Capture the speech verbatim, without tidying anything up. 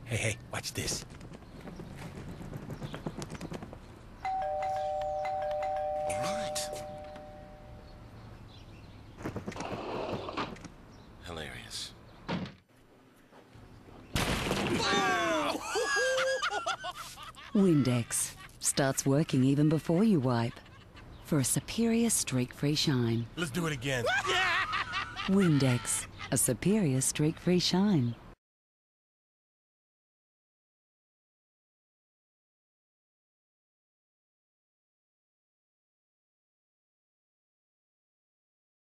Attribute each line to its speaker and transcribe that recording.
Speaker 1: Hey, hey, watch this.
Speaker 2: All right. Hilarious.
Speaker 3: Windex starts working even before you wipe for a superior streak-free shine.
Speaker 1: Let's do it again.
Speaker 3: Windex, a superior streak-free shine.